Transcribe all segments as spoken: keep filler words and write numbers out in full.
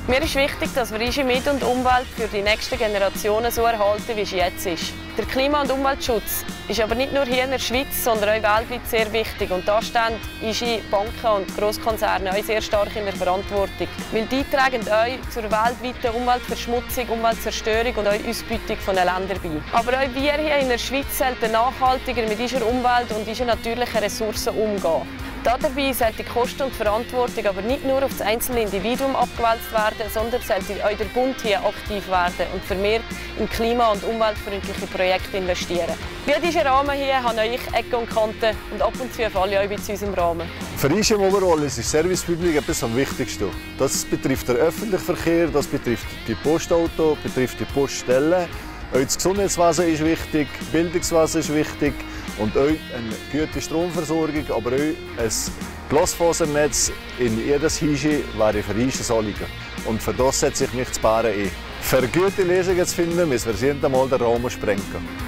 Mir ist wichtig, dass wir unsere Mit- und Umwelt für die nächsten Generationen so erhalten, wie sie jetzt ist. Der Klima- und Umweltschutz ist aber nicht nur hier in der Schweiz, sondern auch weltweit sehr wichtig. Und da stehen unsere Banken und Grosskonzerne auch sehr stark in der Verantwortung. Weil die tragen auch zur weltweiten Umweltverschmutzung, Umweltzerstörung und auch Ausbeutung von den Ländern bei. Aber auch wir hier in der Schweiz sollten nachhaltiger mit unserer Umwelt und unseren natürlichen Ressourcen umgehen. Dabei sollte die Kosten und die Verantwortung aber nicht nur auf das einzelne Individuum abgewälzt werden, sondern sollte auch der Bund hier aktiv werden und vermehrt in klima- und umweltfreundliche Projekte investieren. Wie diesen Rahmen hier habe ich Ecken und Kanten und ab und zu falle ich auch zu unserem Rahmen. Für uns im Oberwallis ist Service Public etwas am wichtigsten. Das betrifft den öffentlichen Verkehr, das betrifft die Postautos, betrifft die Poststellen. Auch das Gesundheitswesen ist wichtig, das Bildungswesen ist wichtig und auch eine gute Stromversorgung, aber auch ein Glasfasernetz in jedes Häuschen wäre für uns ein Anliegen. Und für das setze ich mich zu Bären ein. Für gute Lösungen zu finden, müssen wir das erste Mal den Rahmen sprengen.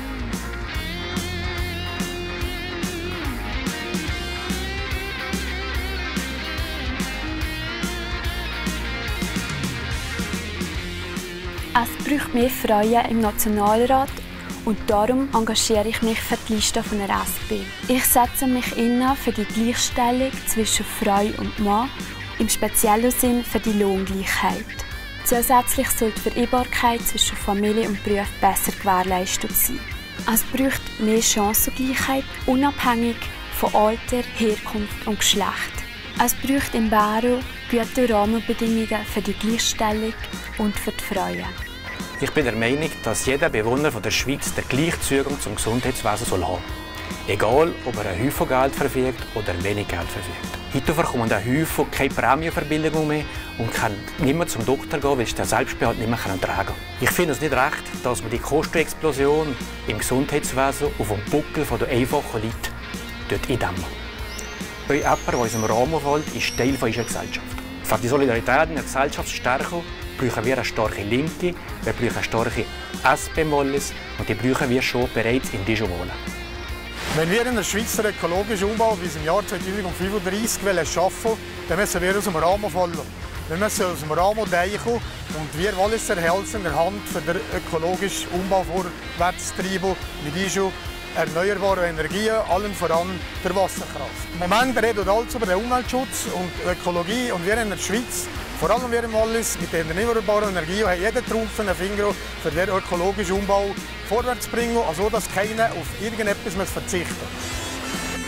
Es braucht mehr Frauen im Nationalrat und darum engagiere ich mich für die Liste von der S P. Ich setze mich ein für die Gleichstellung zwischen Frau und Mann, im speziellen Sinn für die Lohngleichheit. Zusätzlich soll die Vereinbarkeit zwischen Familie und Beruf besser gewährleistet sein. Es braucht mehr Chancengleichheit, unabhängig von Alter, Herkunft und Geschlecht. Es braucht in Bären gute Rahmenbedingungen für die Gleichstellung und für die Frauen. Ich bin der Meinung, dass jeder Bewohner der Schweiz den gleichen Zugang zum Gesundheitswesen soll haben. Egal, ob er einen Haufen Geld verfügt oder wenig Geld verfügt. Heute bekommt ein Haufen keine Prämienverbilligung mehr und kann nicht mehr zum Doktor gehen, weil sie den Selbstbehalt nicht mehr tragen können. Ich finde es nicht recht, dass man die Kostenexplosion im Gesundheitswesen auf dem Buckel der einfachen Leute eindämmen. Bei jemandem, der in unserem Rahmen fällt, ist Teil unserer Gesellschaft. Für die Solidarität in der Gesellschaft zu stärken, brauchen wir eine starke Linke, wir brauchen eine starke S P im Wallis und die brauchen wir schon bereits in Dijon wohnen. Wenn wir in der Schweiz einen ökologischen Umbau bis im Jahr zweitausendfünfunddreißig schaffen wollen, dann müssen wir aus dem Rahmen fallen. Wir müssen aus dem Rahmen denken und wir Walliser helfen in der Hand, für den ökologischen Umbau vorwärts zu treiben, mit Dijon erneuerbare Energien, allen voran der Wasserkraft. Im Moment redet alles über den Umweltschutz und Ökologie und wir in der Schweiz, vor allem wir im Wallis, mit den erneuerbaren Energien, haben jeden Tropfen einen Finger für den ökologischen Umbau vorwärts zu bringen, also dass keiner auf irgendetwas verzichten muss.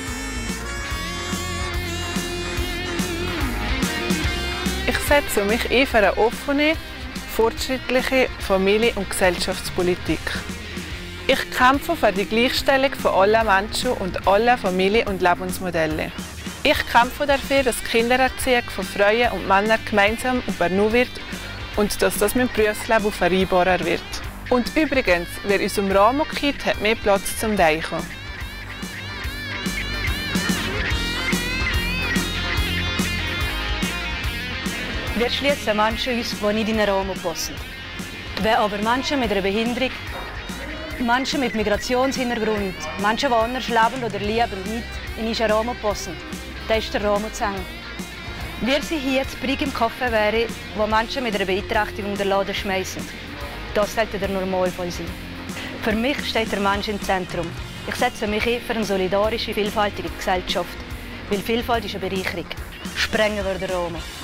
Ich setze mich ein für eine offene, fortschrittliche Familie- und Gesellschaftspolitik. Ich kämpfe für die Gleichstellung von allen Menschen und allen Familien- und Lebensmodellen. Ich kämpfe dafür, dass die Kindererziehung von Frauen und Männern gemeinsam übernommen wird und dass das mit dem Berufsleben vereinbarer wird. Und übrigens, wer in unserem Rahmen geht, hat mehr Platz zum Denken. Wir schließen Menschen aus, die nicht in den Rahmen passen. Wenn aber Menschen mit einer Behinderung, Menschen mit Migrationshintergrund, Menschen, die anders leben oder leben, nicht in unseren Rahmen passen, dann ist der Rahmen zu eng. Wir sind hier zu Brig im Café wäre, wo Menschen mit einer Beeinträchtigung den Laden schmeißen. Das sollte der Normalfall sein. Für mich steht der Mensch im Zentrum. Ich setze mich ein für eine solidarische, vielfältige Gesellschaft. Weil Vielfalt ist eine Bereicherung. Sprengen wir den Rahmen.